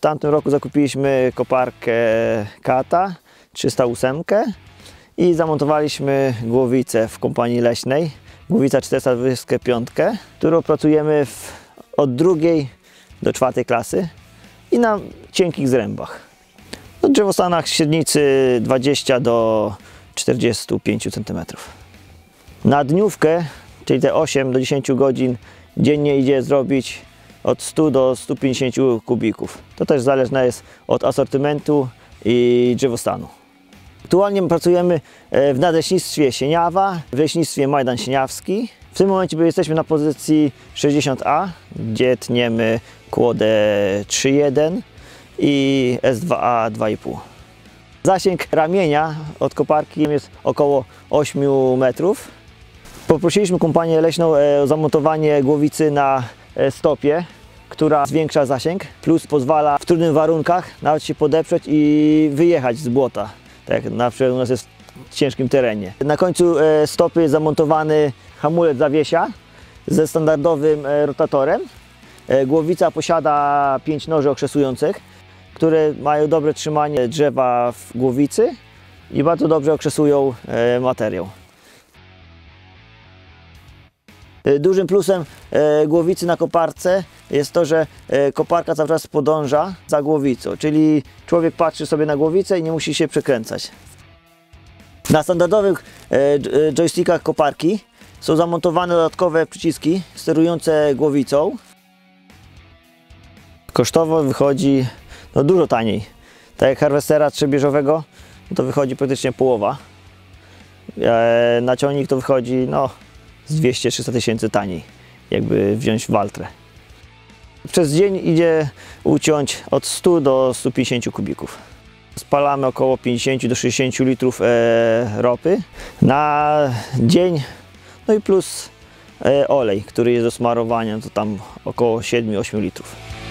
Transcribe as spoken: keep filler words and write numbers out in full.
tamtym roku zakupiliśmy koparkę Kata trzysta osiem i zamontowaliśmy głowicę w kompanii leśnej, głowica czterysta dwadzieścia pięć, którą pracujemy w, od drugiej do czwartej klasy i na cienkich zrębach. W drzewostanach średnicy dwadzieścia do czterdziestu pięciu centymetrów. Na dniówkę, czyli te osiem do dziesięciu godzin dziennie idzie zrobić od stu do stu pięćdziesięciu kubików. To też zależne jest od asortymentu i drzewostanu. Aktualnie pracujemy w nadleśnictwie Sieniawa, w leśnictwie Majdan Sieniawski. W tym momencie jesteśmy na pozycji sześćdziesiąt A, gdzie tniemy kłodę trzy jeden i S dwa A dwa i pół. Zasięg ramienia od koparki jest około ośmiu metrów. Poprosiliśmy kompanię leśną o zamontowanie głowicy na stopie, która zwiększa zasięg, plus pozwala w trudnych warunkach nawet się podeprzeć i wyjechać z błota, tak jak na przykład u nas jest w ciężkim terenie. Na końcu stopy jest zamontowany hamulec zawiesia ze standardowym rotatorem. Głowica posiada pięć noży okrzesujących, które mają dobre trzymanie drzewa w głowicy i bardzo dobrze okrzesują materiał. Dużym plusem głowicy na koparce jest to, że koparka cały czas podąża za głowicą, czyli człowiek patrzy sobie na głowicę i nie musi się przekręcać. Na standardowych joystickach koparki są zamontowane dodatkowe przyciski sterujące głowicą. Kosztowo wychodzi no, dużo taniej. Tak jak harwestera trzebieżowego, to wychodzi praktycznie połowa. Na ciągnik to wychodzi no, z dwieście do trzystu tysięcy taniej, jakby wziąć waltrę. Przez dzień idzie uciąć od stu do stu pięćdziesięciu kubików. Spalamy około pięćdziesiąt do sześćdziesięciu litrów e, ropy na dzień, no i plus e, olej, który jest do smarowania, to tam około siedmiu do ośmiu litrów.